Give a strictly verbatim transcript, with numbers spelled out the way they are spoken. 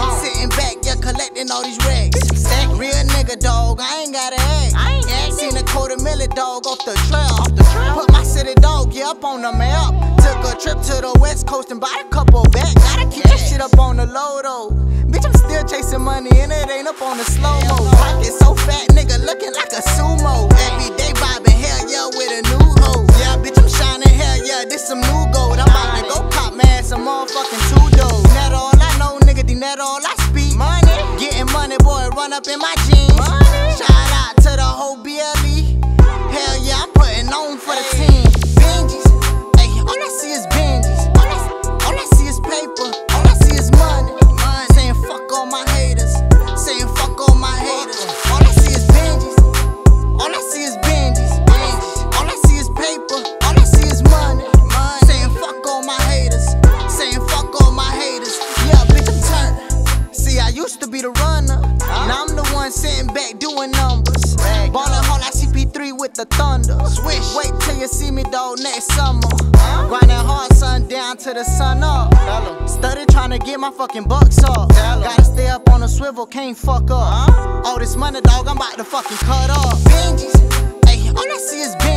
Sitting back, yeah, collecting all these racks. Real nigga, dog, I ain't gotta act. I ain't act. Seen a quarter million, dog, off the trail. Off the trail. Put my city, dog, yeah, up on the map. Took a trip to the west coast and bought a couple back. Gotta keep that shit up on the low, though. Bitch, I'm still chasing money and it ain't up on the slow-mo. Pocket so fat, nigga, looking like a sumo. Every day bobbing, hell yeah, with a new hoe. Yeah, bitch, I'm shining, hell yeah, this some new gold. I'm about to go pop my ass some motherfucking two-dough. That all I know, nigga, then that all I speak. Money, getting money, boy, run up in my jeans. Money. Shout out to the whole B L E. Hell yeah, I'm putting on for the team. Benjis, hey, all I see is Benjis. All I, all I see is paper. All I see is money. Money. Saying fuck all my haters. Saying fuck all my haters. All I see is Benjis. All I see is Benjis. Benjis. All I see is paper. All I see is money. Money. Saying fuck all my haters. Saying fuck all my haters. Yeah, bitch, I'm turned. See, I used to be the runner. Now I'm the one sitting back doing numbers. Ballin' hard like C P three with the thunder. Swish. Wait till you see me, dog, next summer. Grinding hard, sun down to the sun up. Study trying to get my fucking bucks up. Gotta stay up on the swivel, can't fuck up. All this money, dog, I'm about to fucking cut up. Benjis, hey, all I see is Benjis.